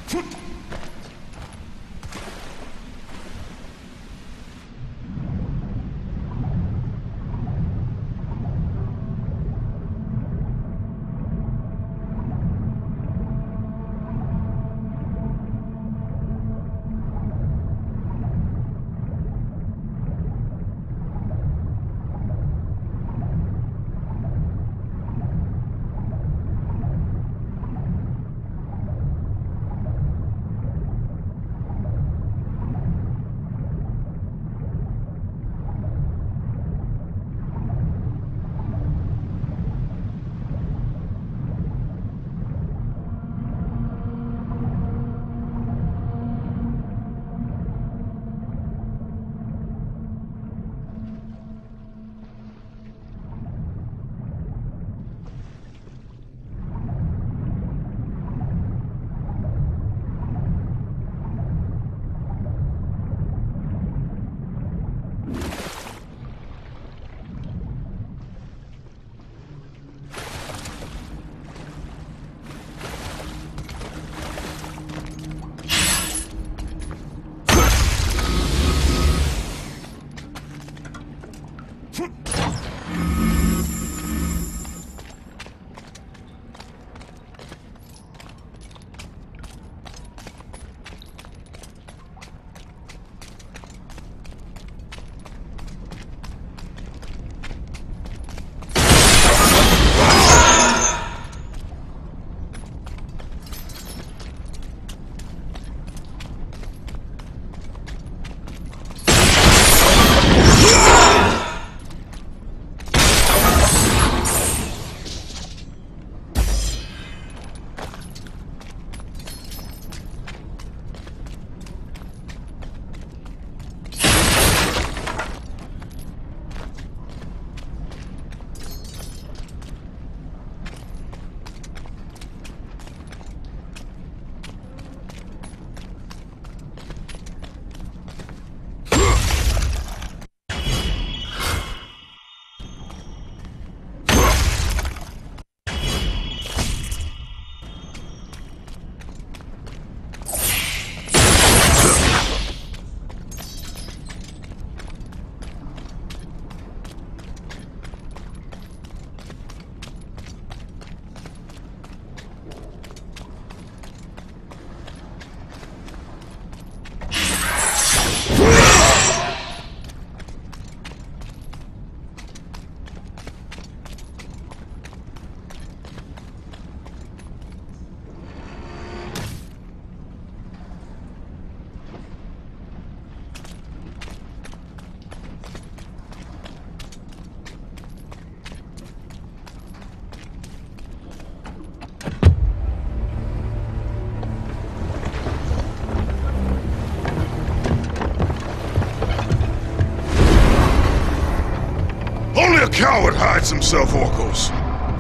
Only a coward hides himself, Orcos.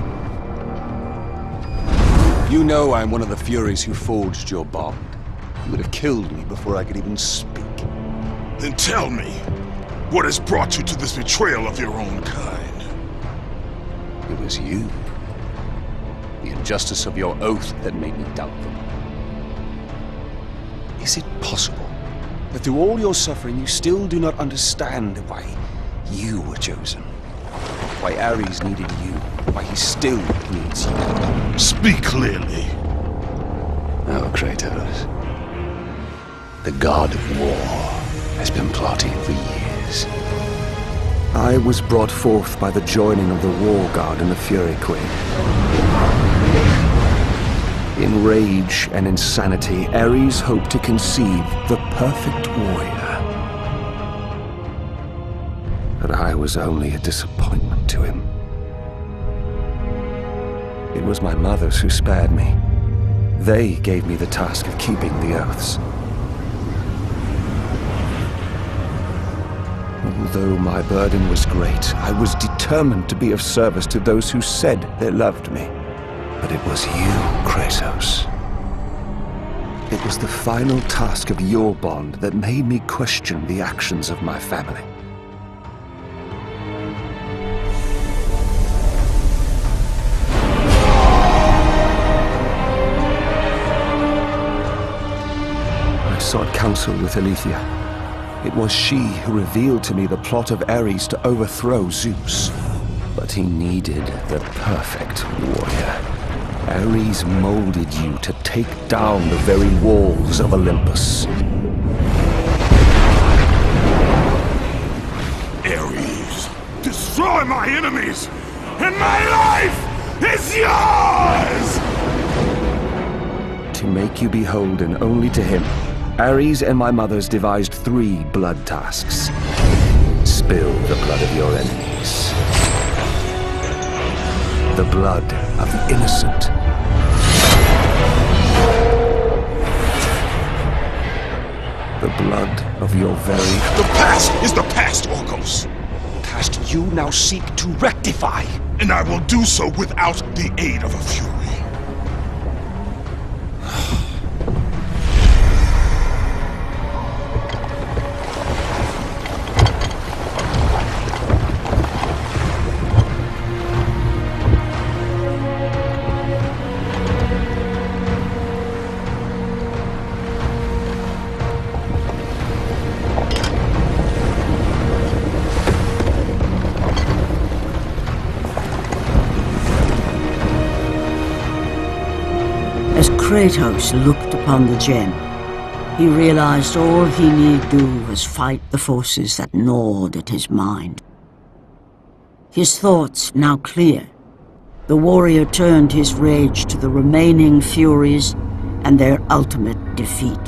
You know I'm one of the Furies who forged your bond. You would have killed me before I could even speak. Then tell me, what has brought you to this betrayal of your own kind? It was you. The injustice of your oath that made me doubt them. Is it possible that through all your suffering you still do not understand why you were chosen? Why Ares needed you? Why he still needs you? Speak clearly. Oh, Kratos. The god of war has been plotting for years. I was brought forth by the joining of the War God and the Fury Queen. In rage and insanity, Ares hoped to conceive the perfect warrior. But I was only a disappointment to him. It was my mothers who spared me. They gave me the task of keeping the oaths. Although my burden was great, I was determined to be of service to those who said they loved me. But it was you, Kratos. It was the final task of your bond that made me question the actions of my family. sought counsel with Aletheia. It was she who revealed to me the plot of Ares to overthrow Zeus. But he needed the perfect warrior. Ares molded you to take down the very walls of Olympus. Ares, destroy my enemies, and my life is yours! To make you beholden only to him, Ares and my mothers devised 3 blood tasks. Spill the blood of your enemies. The blood of the innocent. The blood of your very... The past is the past, Orcos. Past you now seek to rectify. And I will do so without the aid of a Fury. As Kratos looked upon the gem, he realized all he need do was fight the forces that gnawed at his mind. His thoughts now clear, the warrior turned his rage to the remaining Furies and their ultimate defeat.